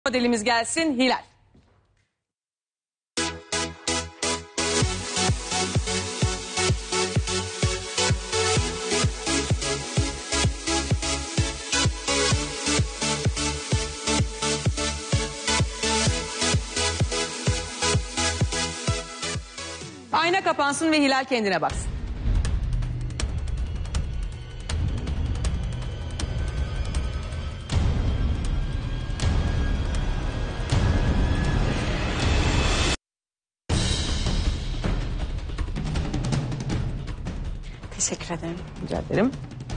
Modelimiz gelsin, Hilal. Ayna kapansın ve Hilal kendine baksın. Teşekkür ederim. Rica ederim.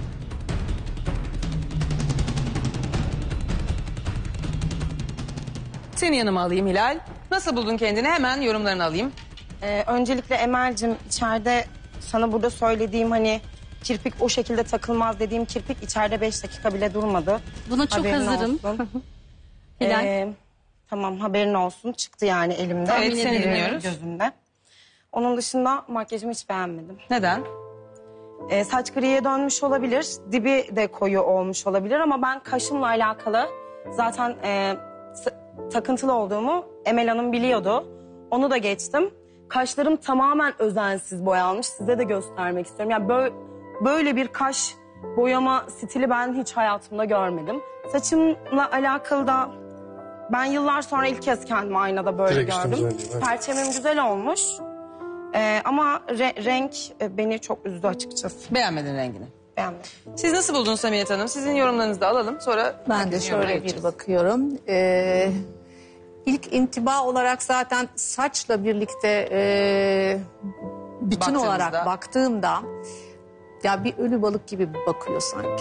Seni yanıma alayım Hilal. Nasıl buldun kendini? Hemen yorumlarını alayım. Öncelikle Emel'cim, içeride sana burada söylediğim hani kirpik o şekilde takılmaz dediğim kirpik içeride 5 dakika bile durmadı. Buna çok Haberin hazırım. olsun. Hilal. Tamam, haberin olsun, çıktı yani elimde. Evet, seni dinliyoruz. Gözümde. Onun dışında makyajımı hiç beğenmedim. Neden? Saç griye dönmüş olabilir, dibi de koyu olmuş olabilir ama ben kaşımla alakalı zaten takıntılı olduğumu Emel Hanım biliyordu. Onu da geçtim. Kaşlarım tamamen özensiz boyanmış. Size de göstermek istiyorum. Yani böyle bir kaş boyama stili ben hiç hayatımda görmedim. Saçımla alakalı da ben yıllar sonra ilk kez kendimi aynada böyle Direkt gördüm. güzel, evet. Perçemim güzel olmuş. Ama renk beni çok üzdü açıkçası. Beğenmedin rengini. Beğenmedim. Siz nasıl buldunuz Samiyet Hanım? Sizin yorumlarınızı da alalım. Sonra Ben de şöyle bir bakıyorum. İlk intiba olarak zaten saçla birlikte bütün Baktığımızda. olarak baktığımda ya bir ölü balık gibi bakıyor sanki.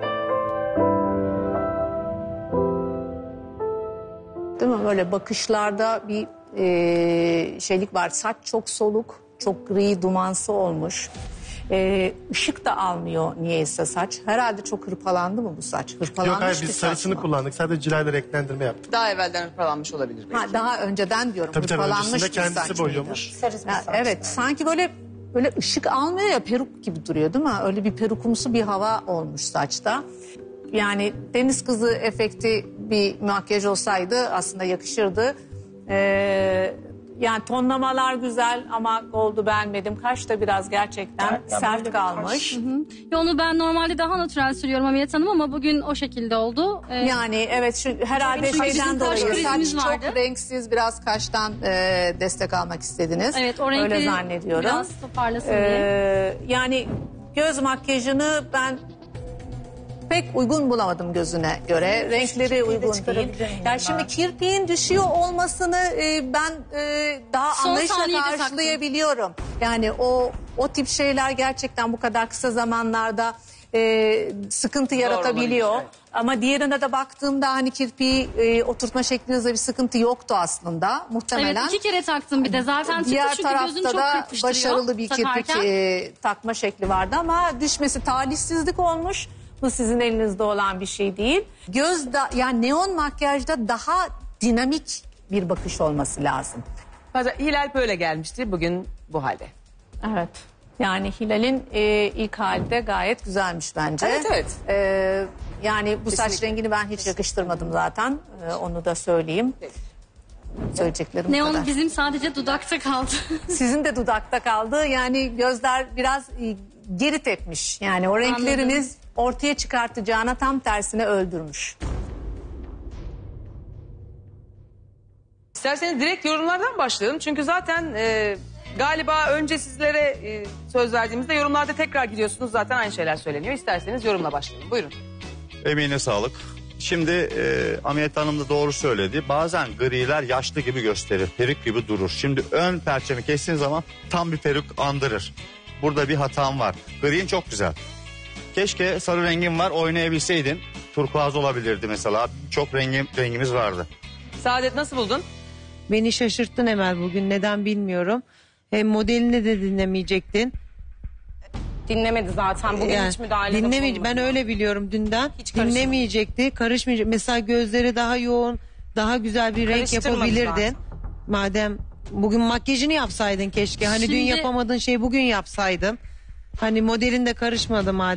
Değil mi? Böyle bakışlarda bir şeylik var. Saç çok soluk, çok gri, dumansı olmuş. Işık da almıyor niyeyse saç. Herhalde çok hırpalandı mı bu saç? Hırpalanmış Yok hayır, bir biz saç sarısını mı? kullandık. Sadece cilayla renklendirme yaptık. Daha evvelden hırpalanmış olabilir belki. Ha, daha önceden diyorum. Tabii hırpalanmış öncesinde bir saç kendisi mıydı? boyamış. Sarı bir Ya, saç. evet, sanki böyle ışık almıyor ya, peruk gibi duruyor değil mi? Öyle bir perukumsu bir hava olmuş saçta. Yani deniz kızı efekti bir makyaj olsaydı aslında yakışırdı. Yani tonlamalar güzel ama goldu beğenmedim. Kaş da biraz gerçekten Ya sert böyle bir kalmış. Ya onu ben normalde daha natürel sürüyorum Hamiyet Hanım ama bugün o şekilde oldu. Yani evet, herhalde Çünkü şeyden bizim kaş dolayı krizimiz saç vardı. çok renksiz, biraz kaştan destek almak istediniz. Evet, o Öyle renkleri zannediyorum. biraz toparlasın diye. Yani göz makyajını ben pek uygun bulamadım gözüne göre. Renkleri kirpiği de uygun değil. çıkarabilir miyim Yani ben? şimdi kirpiğin düşüyor olmasını ben daha Son anlayışla saniyede taktım. karşılayabiliyorum. Yani o tip şeyler gerçekten bu kadar kısa zamanlarda sıkıntı yaratabiliyor. olabilir, evet. Ama diğerine de baktığımda hani kirpiği oturtma şeklinizde bir sıkıntı yoktu aslında muhtemelen. Evet, 2 kere taktım bir de zaten çıktı Diğer çünkü gözüm tarafta çok da kırpıştırıyor başarılı bir kirpik takarken. takma şekli vardı ama düşmesi talihsizlik olmuş. Bu sizin elinizde olan bir şey değil. Yani neon makyajda daha dinamik bir bakış olması lazım. Mesela Hilal böyle gelmişti. Bugün bu halde. Evet. Yani Hilal'in ilk halde gayet güzelmiş bence. Evet, evet. Yani bu saç Kesinlikle. rengini ben hiç yakıştırmadım zaten. Onu da söyleyeyim. Söyleyeceklerim bu Neon kadar. bizim sadece dudakta kaldı. Sizin de dudakta kaldı. Yani gözler biraz geri tepmiş. Yani o renkleriniz ortaya çıkartacağına tam tersine öldürmüş. İsterseniz direkt yorumlardan başlayalım. Çünkü zaten galiba önce sizlere söz verdiğimizde yorumlarda tekrar gidiyorsunuz. Zaten aynı şeyler söyleniyor. İsterseniz yorumla başlayalım. Buyurun. Emeğine sağlık. Şimdi Hamiyet Hanım da doğru söyledi. Bazen griler yaşlı gibi gösterir. Peruk gibi durur. Şimdi ön perçemi kestiğin zaman tam bir peruk andırır. Burada bir hatam var. Gri'in çok güzel. Keşke sarı rengin var oynayabilseydin. Turkuaz olabilirdi mesela. Çok rengimiz vardı. Saadet nasıl buldun? Beni şaşırttın Emel bugün, neden bilmiyorum. Hem modelini de dinlemeyecektin. Dinlemedi zaten. Bugün hiç müdahalede bulunmadı. Ben öyle biliyorum dünden. Hiç karışmadı. Dinlemeyecekti, karışmayacak. Mesela gözleri daha yoğun, daha güzel bir renk Karıştırmadı yapabilirdin. zaten. Madem bugün makyajını yapsaydın keşke. Hani dün Şimdi- yapamadığın şeyi bugün yapsaydın. Hani modelin de karışmadı madem.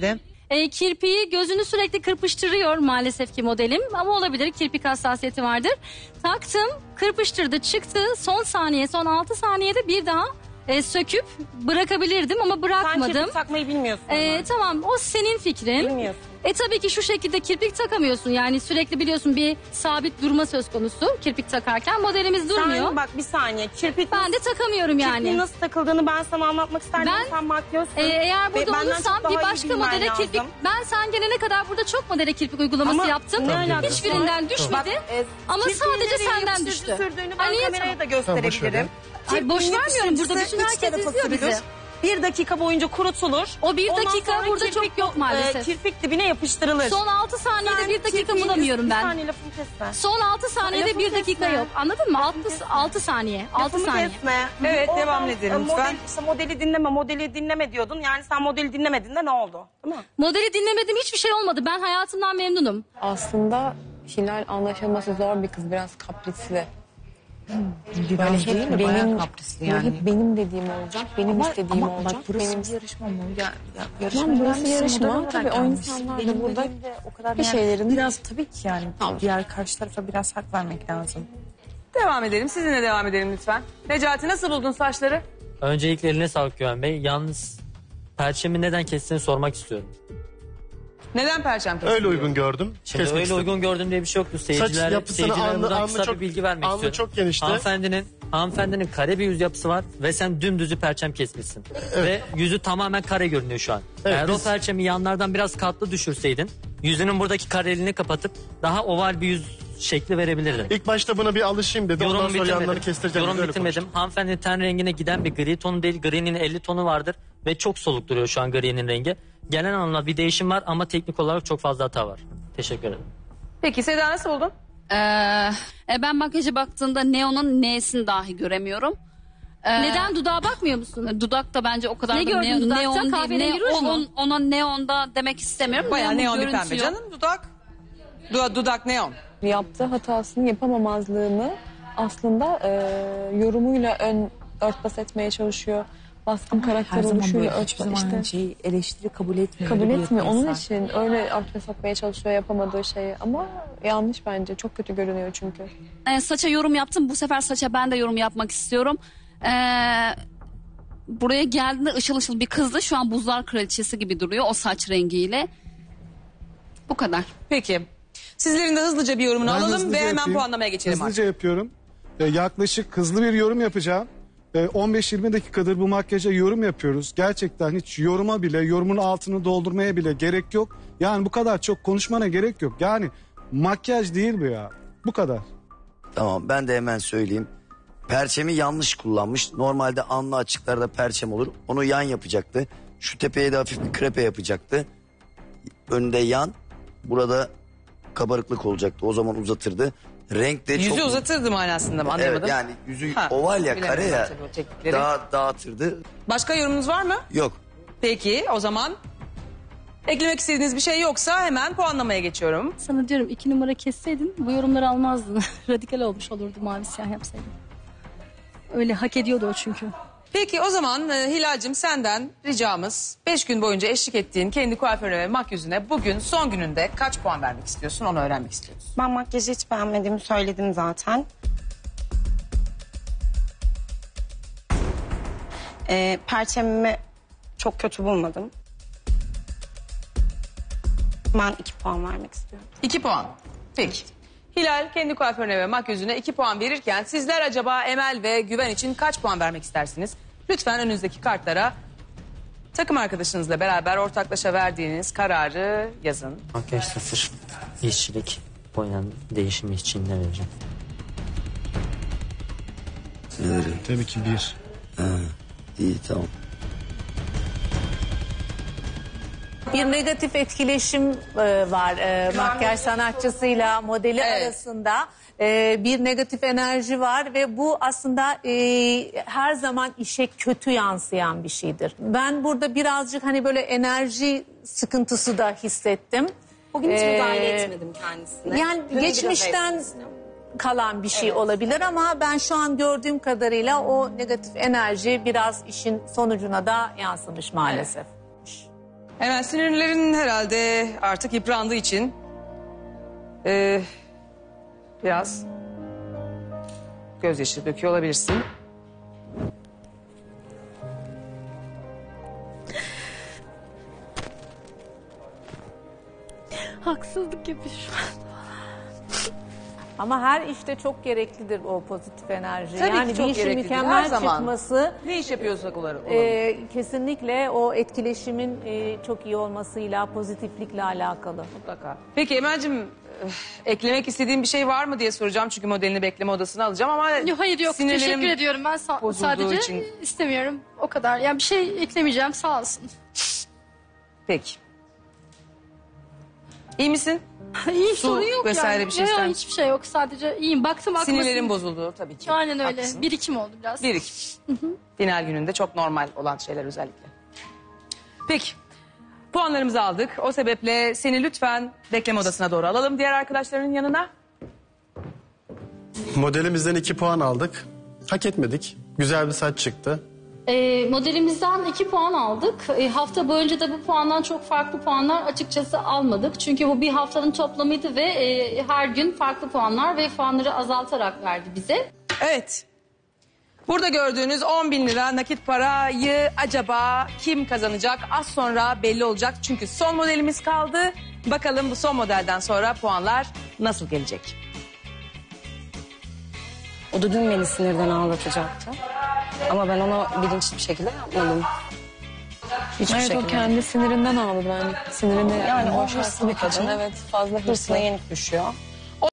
Kirpiği gözünü sürekli kırpıştırıyor maalesef ki modelim. Ama olabilir, kirpik hassasiyeti vardır. Taktım, kırpıştırdı, çıktı. Son 6 saniyede bir daha söküp bırakabilirdim ama Sen bırakmadım. kirpik takmayı bilmiyorsun. ama. Tamam, o senin fikrin. Bilmiyorsun. Tabii ki şu şekilde kirpik takamıyorsun. Yani sürekli biliyorsun bir sabit durma söz konusu kirpik takarken. Modelimiz durmuyor. Sen bak bir saniye. Kirpik Ben de takamıyorum yani. kirpiğin nasıl takıldığını ben sana anlatmak isterdim. Ben- Sen makyözsün. Eğer burada Benden olursam çok daha bir iyi başka bilmen modele kirpik... lazım. Ben sen gelene kadar burada çok modele kirpik uygulaması Ama yaptım. ne alakası Hiçbirinden var? düşmedi. Bak, Ama kirpiği sadece nereye senden yapıştırıcı düştü. sürdüğünü ben Ay, niye kameraya da Tamam, boş ver gösterebilirim. ya. Ay, boş Kirpiğin vermiyorum. Burada yapıştırıcısı bütün üç herkes tarafa izliyor bizi. sürülür. 1 dakika boyunca kurutulur. O 1 Ondan dakika sonra burada çok yok maalesef. Kirpik dibine yapıştırılır. Son 6 saniyede Sen 1 dakika kirpiğin bulamıyorum Bir ben. saniye lafımı kesme. Son 6 saniyede Lafımı 1 dakika kesme. yok. Anladın mı? 6 saniye. 6 Lafımı saniye. kesme. Evet, Oradan, devam edelim lütfen. Model, işte modeli dinleme diyordun. Yani sen modeli dinlemedin de ne oldu? Değil mi? Modeli dinlemedim, hiçbir şey olmadı. Ben hayatımdan memnunum. Aslında Hilal anlaşılması zor bir kız, biraz kaprisli. Biraz Böyle değil hep mi? Bayağı benim, kaprisli böyle yani. hep benim dediğim olacak, benim istediğim ama olacak. bak burası benim... bir yarışma mı? Yarışma, burası yarışma. Tabii o insanlar da burada o kadar bir şeylerin... biraz tabii ki yani Tamam. diğer karşı tarafa biraz hak vermek lazım. Devam edelim. Sizinle devam edelim lütfen. Necati, nasıl buldun saçları? Öncelikle eline sağlık Güven Bey. Yalnız perçemi neden kestiğini sormak istiyorum. Neden perçem kestin? Öyle uygun gördüm. Şimdi Kesmek öyle istedim. uygun gördüğüm diye bir şey yoktu. Seyircilere yapısını buradan alnı kısa çok- bir bilgi vermek alnı istiyorum. çok genişti. Hanımefendinin kare bir yüz yapısı var ve sen dümdüzü perçem kesmişsin. Ve yüzü tamamen kare görünüyor şu an. Evet, Eğer o perçemi yanlardan biraz katlı düşürseydin yüzünün buradaki kareliğini kapatıp daha oval bir yüz şekli verebilirdin. İlk başta buna bir alışayım dedi. Ondan sonra yanlarını kestireceğim. Yorum Öyle bitirmedim. konuştum. Hanımefendinin ten rengine giden bir gri tonu değil. Gri'nin 50 tonu vardır ve çok soluk duruyor şu an gri'nin rengi. Genel anlamda bir değişim var ama teknik olarak çok fazla hata var. Teşekkür ederim. Peki Seda, nasıl buldun? Ben makyaja baktığımda neonun N'sini dahi göremiyorum. Neden dudağa bakmıyor musun? Dudak da bence o kadar Ne da gördün dudakta? neon değil. Kahverengi ruj mu? Ona neonda demek istemiyorum. Bayağı neon bir görüntüyor. pembe canım. Dudak neon. Yaptığı hatasını, yapamamazlığını aslında yorumuyla örtbas etmeye çalışıyor. Baskın karakter Her zaman oluşuyla böyle hiçbir zaman eleştiri kabul etmiyor. kabul öyle bir etmiyor. Onun insan. için öyle örtbas etmeye çalışıyor yapamadığı şeyi. Ama yanlış bence. Çok kötü görünüyor çünkü. Saça yorum yaptım. Bu sefer saça ben de yorum yapmak istiyorum. Buraya geldiğinde ışıl ışıl bir kızdı. Şu an buzlar kraliçesi gibi duruyor o saç rengiyle. Bu kadar. Peki. Sizlerin de hızlıca bir yorumunu Ben alalım hızlıca ve hemen yapayım. puanlamaya geçelim artık. Hızlıca yapıyorum. Yaklaşık hızlı bir yorum yapacağım. 15-20 dakikadır bu makyaja yorum yapıyoruz. Gerçekten hiç yoruma bile, yorumun altını doldurmaya bile gerek yok. Yani bu kadar çok konuşmana gerek yok. Yani makyaj değil bu ya. Bu kadar. Tamam, ben de hemen söyleyeyim. Perçemi yanlış kullanmış. Normalde alnı açıklarda perçem olur. Onu yan yapacaktı. Şu tepeye de hafif bir krepe yapacaktı. Önde yan. Burada kabarıklık olacaktı. O zaman uzatırdı. Renk de Yüzü çok... uzatırdı manasında mı, anlayamadım. Evet, yani yüzü Ha, oval ya, bilemedim kare ya. tabii o teknikleri. Daha dağıtırdı. Başka yorumunuz var mı? Yok. Peki o zaman eklemek istediğiniz bir şey yoksa hemen puanlamaya geçiyorum. Sana diyorum 2 numara kesseydin bu yorumları almazdın. Radikal olmuş olurdu mavi siyah yapsaydın. Öyle hak ediyordu o çünkü. Peki o zaman Hilal'cim senden ricamız 5 gün boyunca eşlik ettiğin kendi kuaförüne ve makyözüne bugün son gününde kaç puan vermek istiyorsun, onu öğrenmek istiyoruz. Ben makyajı hiç beğenmediğimi söyledim zaten. Perçemimi çok kötü bulmadım. Ben 2 puan vermek istiyorum. 2 puan. Peki. Hilal kendi kuaförüne ve makyözüne 2 puan verirken sizler acaba Emel ve Güven için kaç puan vermek istersiniz? Lütfen önünüzdeki kartlara takım arkadaşınızla beraber ortaklaşa verdiğiniz kararı yazın. Makyaj 0. İşçilik boyan değişimi için ne vereceğim? Tabii ki 1. İyi, tamam. Bir negatif etkileşim var makyaj sanatçısıyla modeli arasında. Bir negatif enerji var ve bu aslında her zaman işe kötü yansıyan bir şeydir. Ben burada birazcık hani böyle enerji sıkıntısı da hissettim. Bugün hiç müdahale etmedim kendisine. Yani Dün geçmişten biraz zevkliydim. kalan bir şey olabilir ama ben şu an gördüğüm kadarıyla o negatif enerji biraz işin sonucuna da yansımış maalesef. Emel, sinirlerin herhalde artık yıprandığı için biraz gözyaşı döküyor olabilirsin. Haksızlık yapıyor şu an. Ama her işte çok gereklidir o pozitif enerji. Tabii yani ki çok bir işin gereklidir, her mükemmel zaman. çıkması Ne iş yapıyorsak olalım. kesinlikle o etkileşimin çok iyi olmasıyla, pozitiflikle alakalı. Mutlaka. Peki Emel'cim, eklemek istediğin bir şey var mı diye soracağım. Çünkü modelini bekleme odasına alacağım ama... Hayır yok, sinirlerim teşekkür ediyorum. Ben bozulduğu sadece için- istemiyorum. O kadar. Yani bir şey eklemeyeceğim, sağ olsun. Peki. İyi misin? İyi, Su sorun yok vesaire yani. bir şey Yok, ister yok, misin? hiçbir şey yok. Sadece iyiyim. Baktım aklıma... Sinirlerin bozuldu tabii ki. Aynen öyle. Haklısın. Birikim oldu biraz. Birikim. Final gününde çok normal olan şeyler özellikle. Peki. Puanlarımızı aldık. O sebeple seni lütfen bekleme odasına doğru alalım. Diğer arkadaşlarının yanına. Modelimizden 2 puan aldık. Hak etmedik. Güzel bir saç çıktı. Modelimizden 2 puan aldık. Hafta boyunca da bu puandan çok farklı puanlar açıkçası almadık. Çünkü bu bir haftanın toplamıydı ve her gün farklı puanlar ve puanları azaltarak verdi bize. Evet. Burada gördüğünüz 10.000 lira nakit parayı acaba kim kazanacak? Az sonra belli olacak. Çünkü son modelimiz kaldı. Bakalım bu son modelden sonra puanlar nasıl gelecek? O da dün beni sinirden ağlatacaktı. Ama ben onu bilinçli bir şekilde yapmadım. Hiçbir Evet, o şekilde. kendi sinirinden ağladı bence. Sinirine Yani o boşaltmak hırslı bir kadın. için, evet, fazla Hırsına yenik düşüyor.